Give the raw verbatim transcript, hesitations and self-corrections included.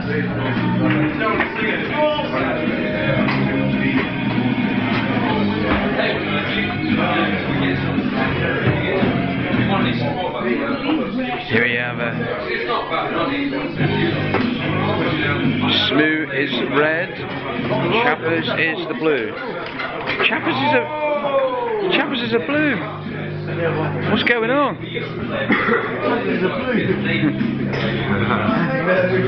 Here we have a Smoo is red, Chappers is the blue. Chappers is a Chappers is a blue. What's going on?